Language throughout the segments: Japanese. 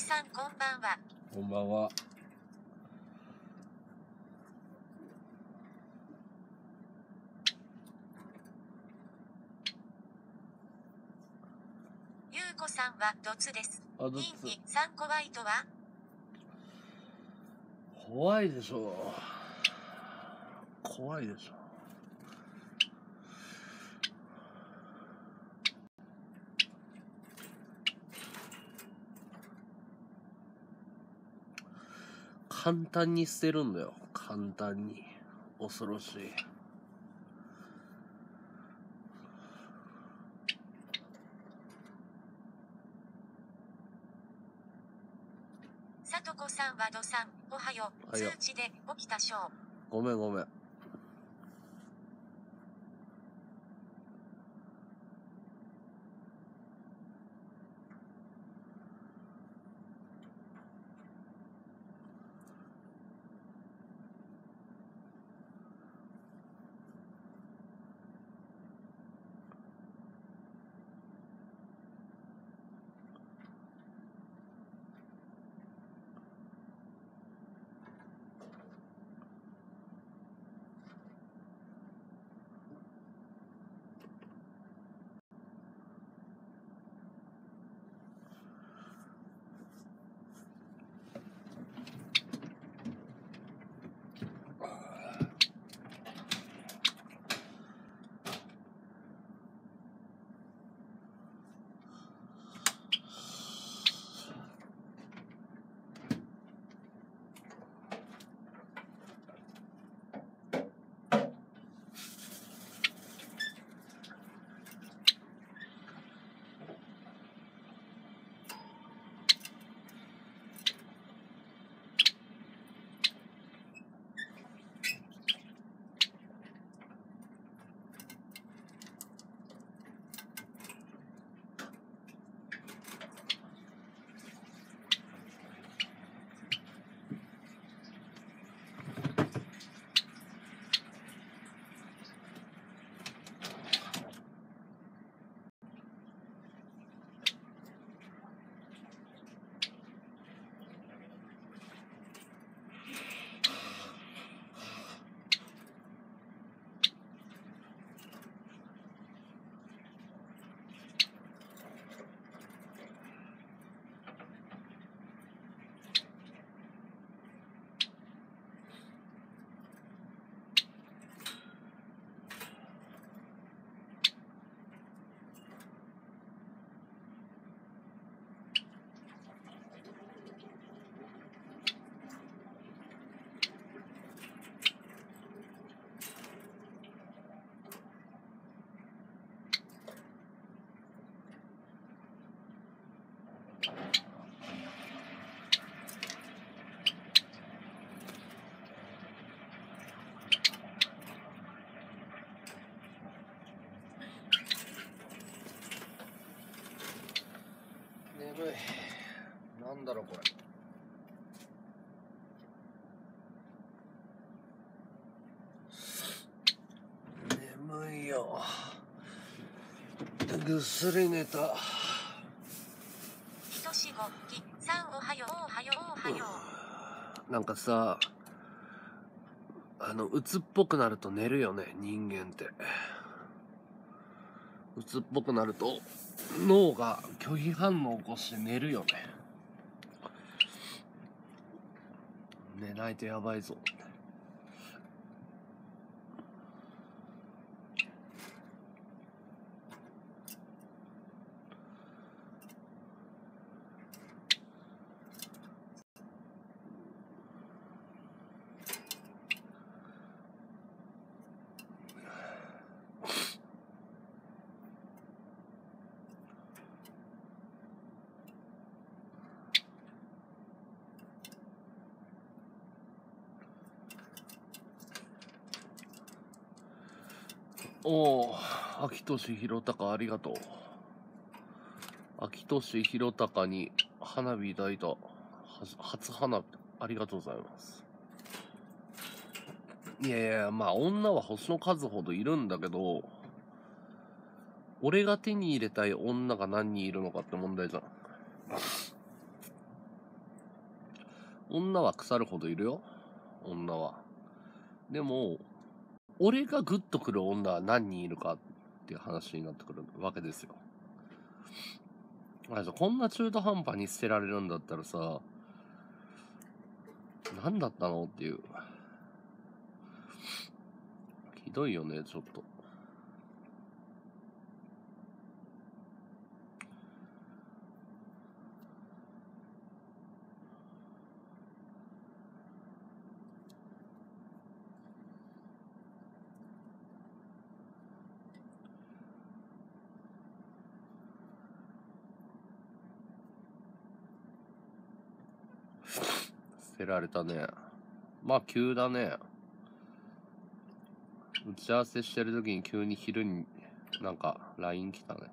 さんこんばんは。 こんばんは。 ゆうこさんはドツです。 あ、ど 2、2、3ホワイトは怖いでしょ。怖いでしょ。簡単に捨てるんだよ。簡単に。恐ろしい。 さとこさんはドさん、おはよう。通知で起きたショー。 ごめんごめん。眠い。なんだろこれ。眠いよ。ぐっすり寝た。 ひとしごきさんおはようおはようおはよう。なんかさ、鬱っぽくなると寝るよね、人間って。鬱っぽくなると脳が拒否反応を起こして寝るよね。寝ないとやばいぞ。おお、秋俊弘隆ありがとう。秋俊弘隆に花火抱いた初花火ありがとうございます。いやいや、まあ女は星の数ほどいるんだけど、俺が手に入れたい女が何人いるのかって問題じゃん。 女は腐るほどいるよ。女は。でも、俺がグッとくる女は何人いるかっていう話になってくるわけですよ。こんな中途半端に捨てられるんだったらさ、何だったのっていう。ひどいよね、ちょっと。捨てられたね。まあ急だね。打ち合わせしてる時に急に昼になんか LINE 来たね。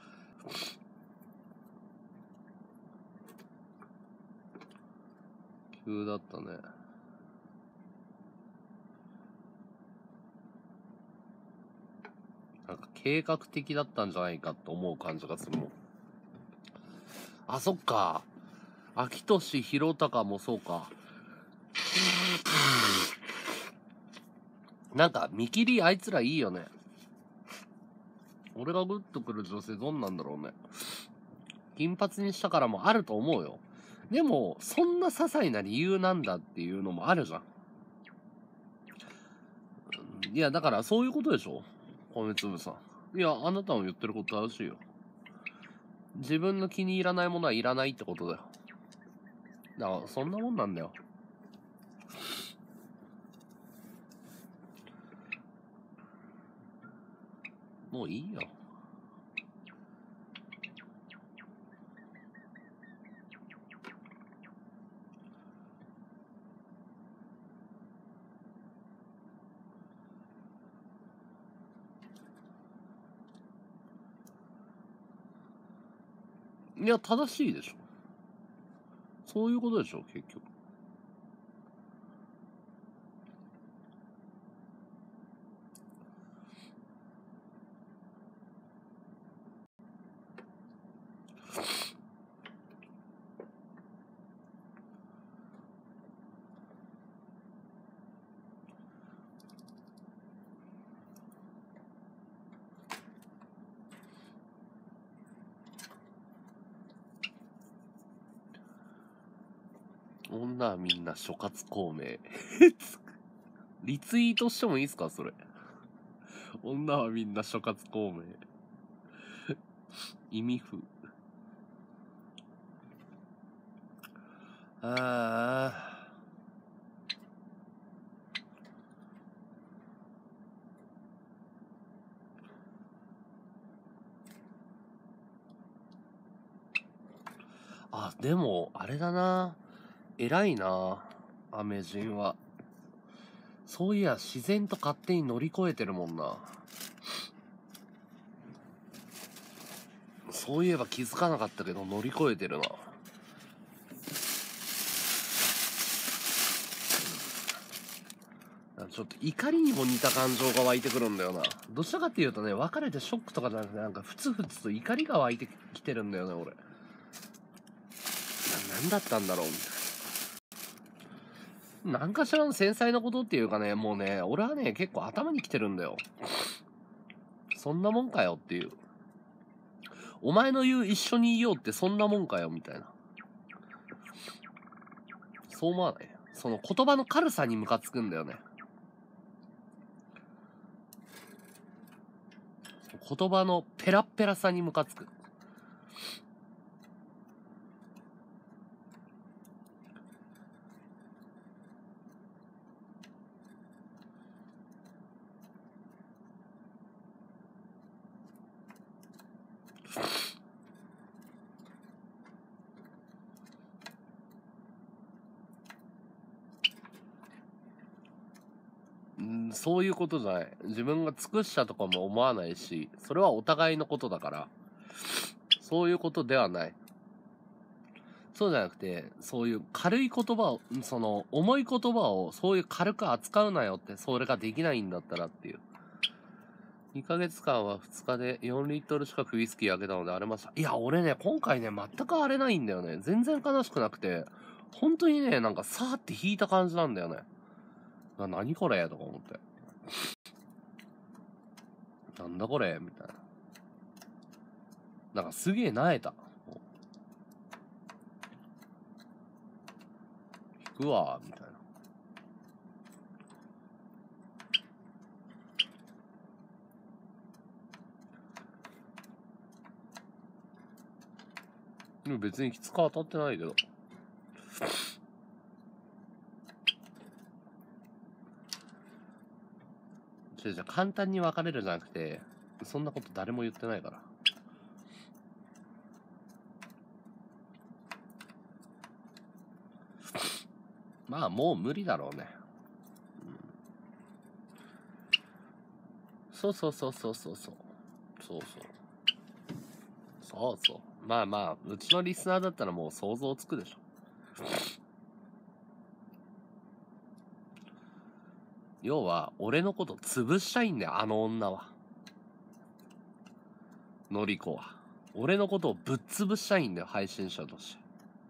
急だったね。なんか計画的だったんじゃないかと思う感じがするもん。あ、そっか。秋俊弘隆もそうか。なんか見切りあいつらいいよね。俺がグッとくる女性どんなんだろうね。金髪にしたからもあると思うよ。でもそんな些細な理由なんだっていうのもあるじゃん。いやだからそういうことでしょ、米粒さん。いやあなたの言ってること正しいよ。自分の気に入らないものはいらないってことだよ。だからそんなもんなんだよ。もういいよ。いや正しいでしょ。そういうことでしょ結局。女はみんな諸葛孔明。リツイートしてもいいっすかそれ。女はみんな諸葛孔明。意味不。でもあれだな、偉いなアメジンは。そういや自然と勝手に乗り越えてるもんな。そういえば気づかなかったけど乗り越えてるな。ちょっと怒りにも似た感情が湧いてくるんだよな。どちらかっていうとね、別れてショックとかじゃなくて、なんかふつふつと怒りが湧いてきてるんだよね俺。何だったんだろうみたいな。何かしらの繊細なことっていうかね、もうね、俺はね結構頭にきてるんだよ。そんなもんかよっていう。お前の言う一緒にいようってそんなもんかよみたいな。そう思わない？その言葉の軽さにムカつくんだよね。言葉のペラッペラさにムカつく。そういうことじゃない。自分が尽くしたとかも思わないし、それはお互いのことだから、そういうことではない。そうじゃなくて、そういう軽い言葉を、その重い言葉をそういう軽く扱うなよって、それができないんだったらっていう。2ヶ月間は2日で4リットル近くウイスキー開けたので荒れました。いや、俺ね、今回ね、全く荒れないんだよね。全然悲しくなくて、 本当にね、なんかさーって引いた感じなんだよね。何これとか思って。なんだこれみたいな。なんかすげえ萎えた。引くわみたいな。でも別にきつく当たってないけど。じゃ簡単に別れるじゃなくて、そんなこと誰も言ってないから。まあもう無理だろうね。そうそうそうそうそうそう。そうそう。そうそう。まあまあ、うちのリスナーだったらもう想像つくでしょ。要は、俺のこと潰したいんだよ、あの女は。のりこは。俺のことをぶっ潰したいんだよ、配信者として。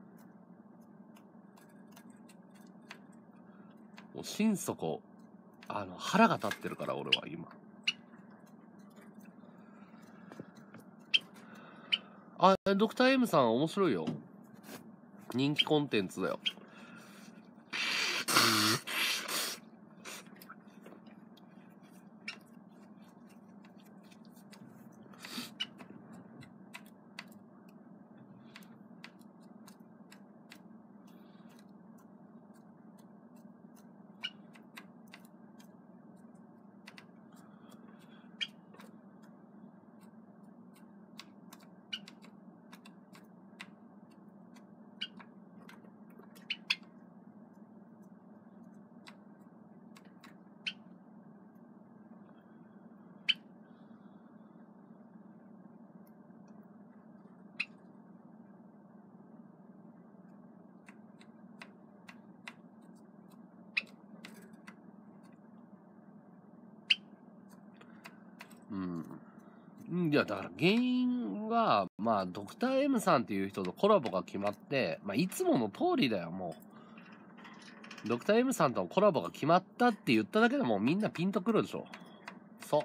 もう心底、腹が立ってるから、俺は今。ドクター M さん面白いよ。人気コンテンツだよ。いや、だから原因は、まあ、ドクター M さんっていう人とコラボが決まって、まあ、いつもの通りだよ、もう。ドクター M さんとのコラボが決まったって言っただけでもみんなピンとくるでしょ。そう。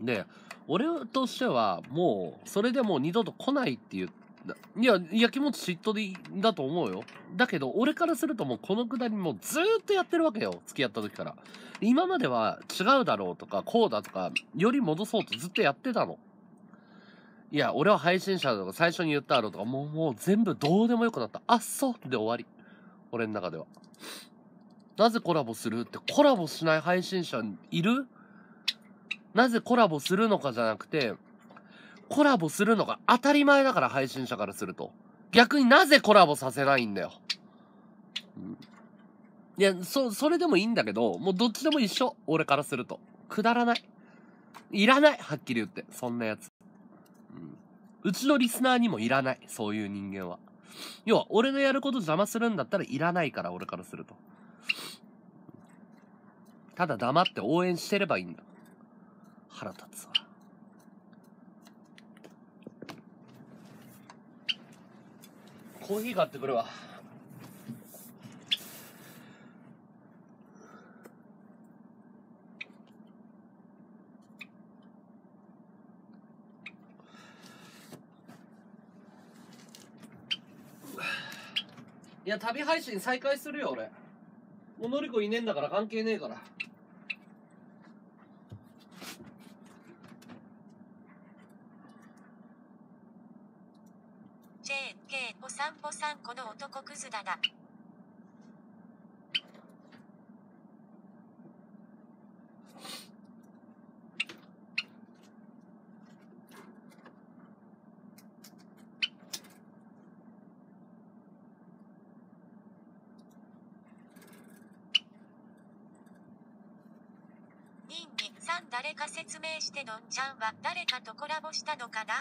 で、俺としては、もう、それでもう二度と来ないっていうやきもち嫉妬でだと思うよ。だけど、俺からするともうこのくだりもうずーっとやってるわけよ。付き合った時から。今までは違うだろうとか、こうだとか、より戻そうとずっとやってたの。いや、俺は配信者だとか最初に言っただろうとか、もう全部どうでもよくなった。あっそうで終わり。俺の中では。なぜコラボするってコラボしない配信者いる？なぜコラボするのかじゃなくて、コラボするのが当たり前だから配信者からすると。逆になぜコラボさせないんだよ。いや、それでもいいんだけど、もうどっちでも一緒。俺からすると。くだらない。いらない。はっきり言って。そんなやつ。うちのリスナーにもいらない。そういう人間は。要は、俺のやること邪魔するんだったらいらないから、俺からすると。ただ黙って応援してればいいんだ。腹立つわ。コーヒー買ってくるわ。いや、旅配信再開するよ、俺。もうのりこいねえんだから関係ねえから。 JK お散歩さんこの男クズだな。さん誰か説明してのんちゃんは誰かとコラボしたのかな？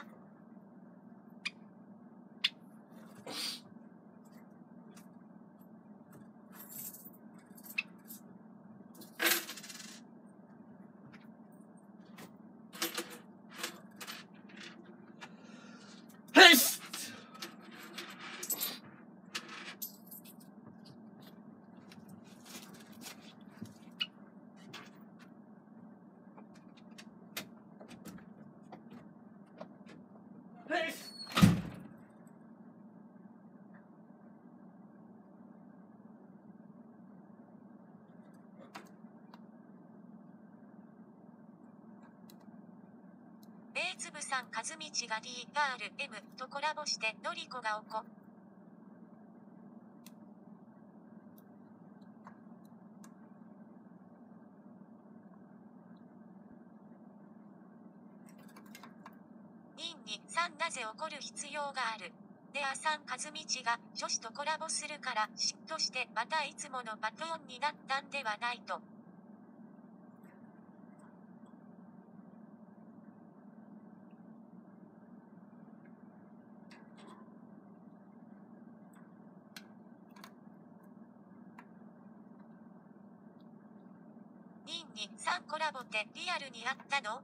つぶさん和道が DRM とコラボしてのりこがおこ。3なぜ怒る必要がある。であさん和道が女子とコラボするから嫉妬してまたいつものパトーンになったんではないと。3コラボってリアルにあったの？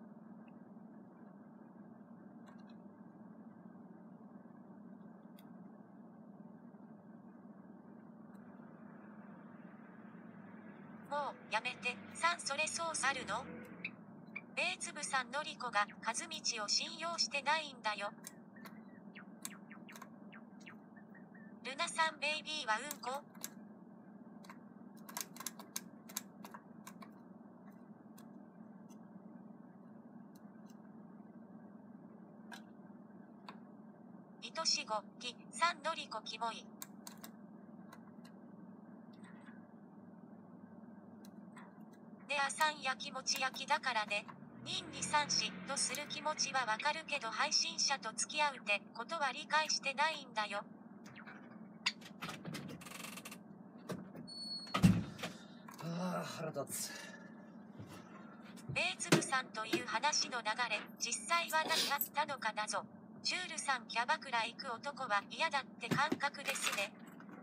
もうやめて。3それそうあるの？ベーツブさんのりこが和道を信用してないんだよ。ルナさんベイビーはうんこ？愛しごき3のりこキモい。であさんやきもち焼きだからね。2に3しとする気持ちはわかるけど配信者と付き合うってことは理解してないんだよ。 腹立つ。 ベーツブさんという話の流れ、実際は何があったのか謎。チュールさんキャバクラ行く男は嫌だって感覚ですね。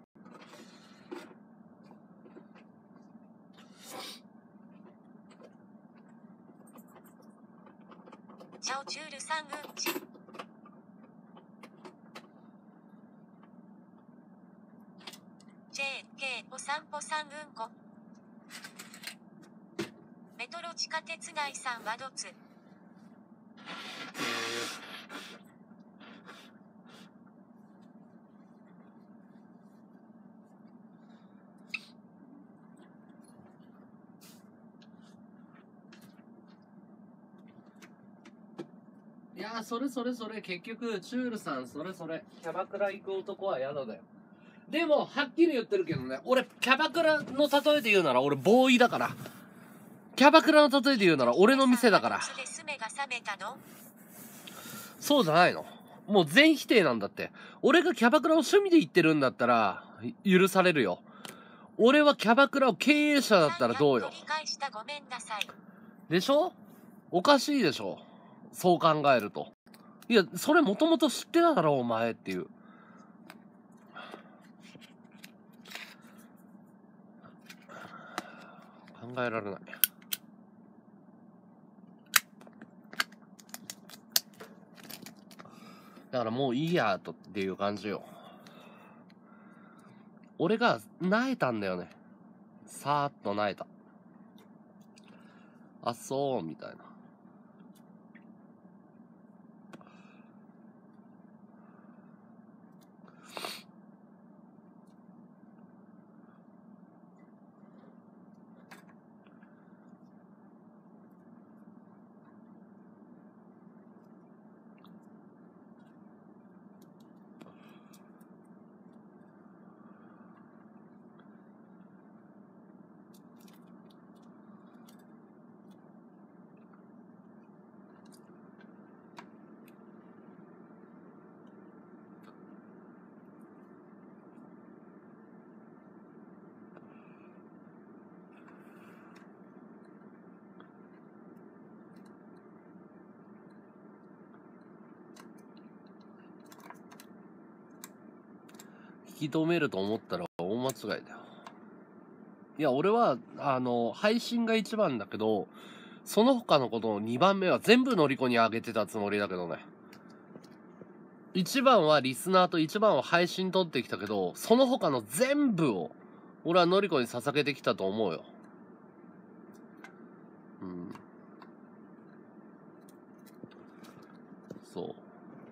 チャオチュールさんうんち。JK お散歩さんうんこ。メトロ地下鉄内さんはどつ。 いやー、それ結局チュールさんそれキャバクラ行く男は嫌だよ。でもはっきり言ってるけどね、俺キャバクラの例えで言うなら俺ボーイだから。キャバクラの例えで言うなら俺の店だから。そうじゃないの。もう全否定なんだって。俺がキャバクラを趣味で行ってるんだったら許されるよ。俺はキャバクラを経営者だったらどうよ。でしょ？おかしいでしょ。そう考えると。いや、それもともと知ってただろお前っていう。考えられない。だからもういいやとっていう感じよ。俺が萎えたんだよね。さーっと萎えた。あ、そうみたいな。引き止めると思ったら大間違いだよ。いや、俺は、配信が一番だけど、その他のことの2番目は全部のりこにあげてたつもりだけどね。1番はリスナーと1番は配信取ってきたけど、その他の全部を、俺はのりこに捧げてきたと思うよ。うん。そう。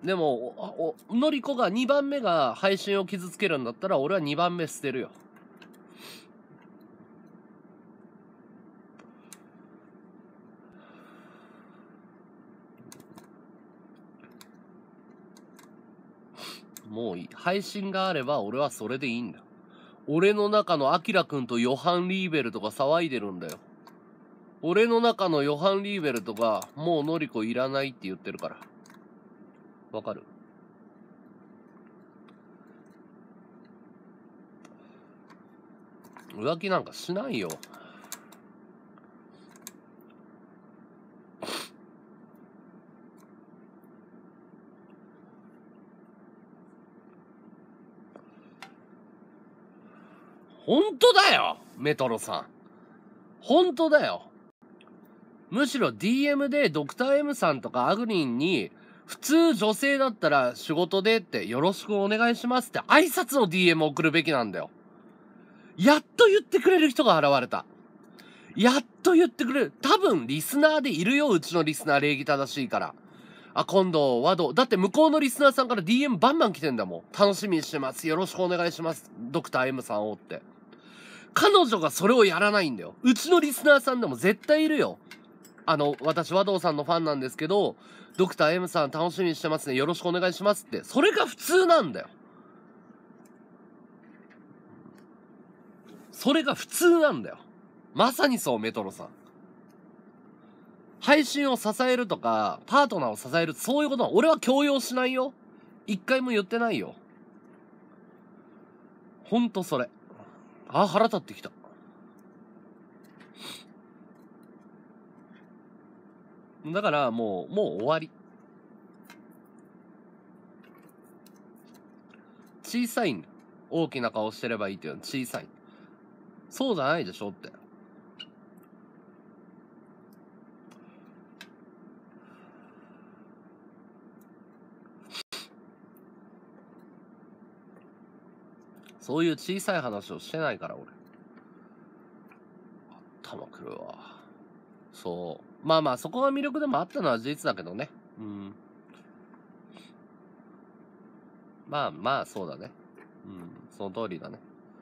でも、のりこが2番目が配信を傷つけるんだったら、俺は2番目捨てるよ。 もういい。配信があれば俺はそれでいいんだよ。俺の中のアキラくんとヨハン・リーベルとか騒いでるんだよ。俺の中のヨハン・リーベルとか、もうノリコいらないって言ってるから。わかる？浮気なんかしないよ。本当だよ、メトロさん。本当だよ。むしろ DM でドクター M さんとかアグリンに、普通女性だったら仕事でってよろしくお願いしますって挨拶の DM 送るべきなんだよ。やっと言ってくれる人が現れた。やっと言ってくれる。多分リスナーでいるよ、うちのリスナー礼儀正しいから。あ、今度はだって向こうのリスナーさんから DM バンバン来てんだもん。楽しみにしてます。よろしくお願いします。ドクター M さんをって。彼女がそれをやらないんだよ。うちのリスナーさんでも絶対いるよ。私、和道さんのファンなんですけど、ドクター M さん楽しみにしてますね。よろしくお願いしますって。それが普通なんだよ。それが普通なんだよ。まさにそう、メトロさん。配信を支えるとか、パートナーを支える、そういうことは俺は強要しないよ。一回も言ってないよ。ほんとそれ。あ、腹立ってきた。だからもう終わり。小さいんだ。大きな顔してればいいっていうのは小さい。そうじゃないでしょって。そういう小さい話をしてないから俺。頭くるわ。そう。まあまあそこが魅力でもあったのは事実だけどね。うん。まあまあそうだね。うん。その通りだね。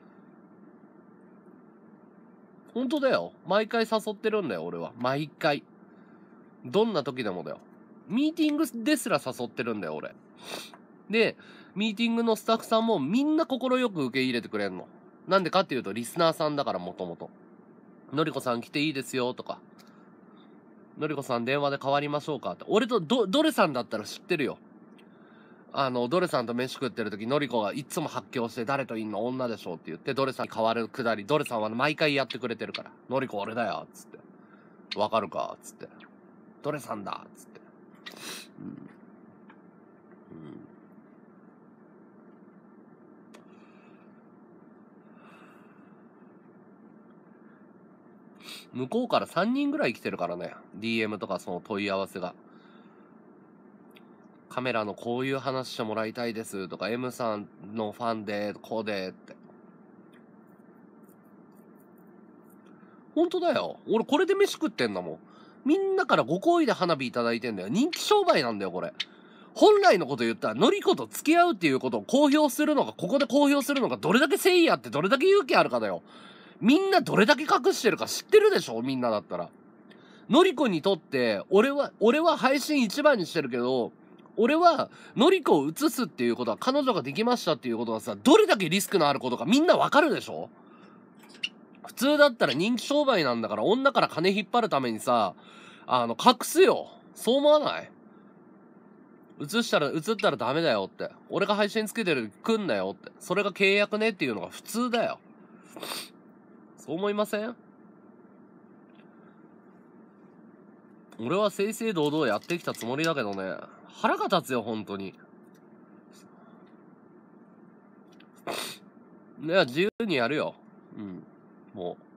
本当だよ。毎回誘ってるんだよ俺は。毎回。どんな時でもだよ。ミーティングですら誘ってるんだよ俺。で、ミーティングのスタッフさんもみんな快く受け入れてくれんの。なんでかっていうとリスナーさんだからもともと。のりこさん来ていいですよとか。のりこさん電話で代わりましょうかって。俺とドレさんだったら知ってるよ。ドレさんと飯食ってる時、のりこがいつも発狂して誰といんの女でしょって言って、ドレさんに代わるくだり、ドレさんは毎回やってくれてるから。のりこ俺だよつって。わかるかつって。ドレさんだつって。向こうから3人ぐらい来てるからね。DM とかその問い合わせが。カメラのこういう話してもらいたいですとか、M さんのファンで、こうでって。本当だよ。俺これで飯食ってんだもん。みんなからご好意で花火いただいてんだよ。人気商売なんだよ、これ。本来のこと言ったら、のりこと付き合うっていうことを公表するのが、ここで公表するのがどれだけ誠意あってどれだけ勇気あるかだよ。みんなどれだけ隠してるか知ってるでしょみんなだったら。のりこにとって、俺は配信一番にしてるけど、俺は、のりこを映すっていうことは、彼女ができましたっていうことはさ、どれだけリスクのあることかみんなわかるでしょ？普通だったら人気商売なんだから、女から金引っ張るためにさ、隠すよ。そう思わない？映ったらダメだよって。俺が配信つけてる来んなよって。それが契約ねっていうのが普通だよ。そう思いません？俺は正々堂々やってきたつもりだけどね。腹が立つよ、本当に。いや、自由にやるよ。うん。もう。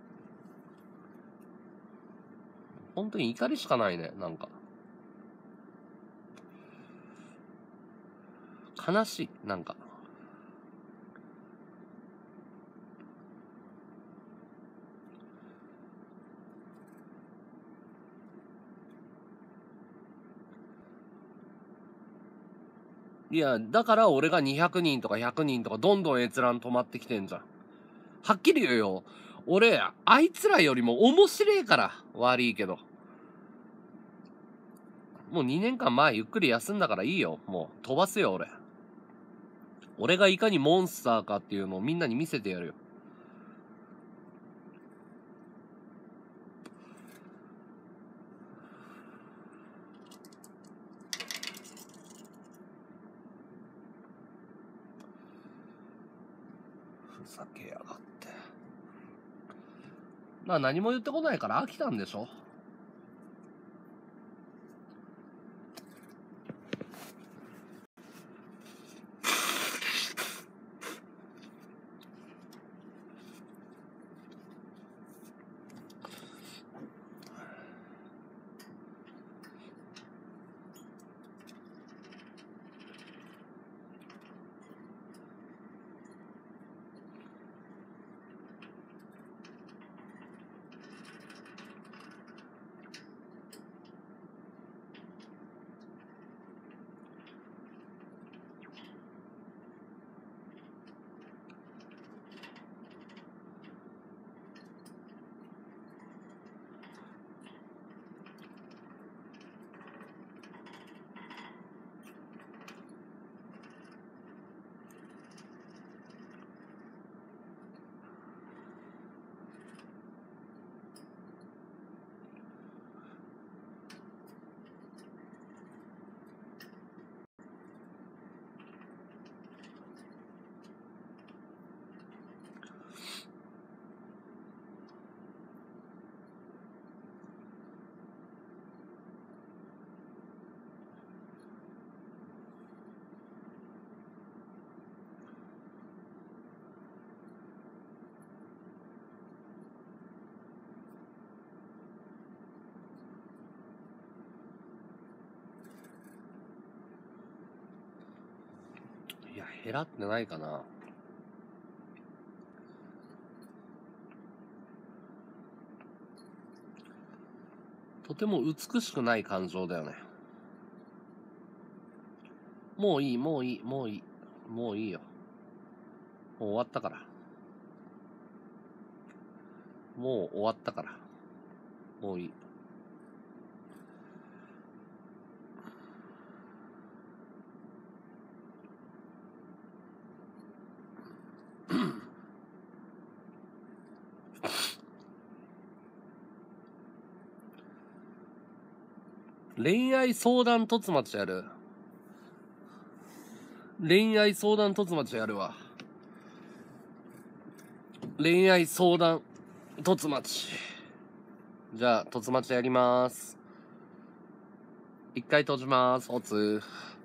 本当に怒りしかないね、なんか。悲しい、なんか。いや、だから俺が200人とか100人とかどんどん閲覧止まってきてんじゃん。はっきり言うよ。俺、あいつらよりも面白いから。悪いけど。もう2年間ゆっくり休んだからいいよ。もう飛ばすよ、俺。 俺がいかにモンスターかっていうのをみんなに見せてやるよ。ふざけやがって。何も言ってこないから飽きたんでしょ。いや、減らってないかな。とても美しくない感情だよね。もういい、もういい、もういい。もういいよ。もう終わったから。もう終わったから。もういい。恋愛相談突待ちやる。恋愛相談突待ちやるわ。恋愛相談突待ち。じゃあ、突待ちやります。一回閉じます。おつ。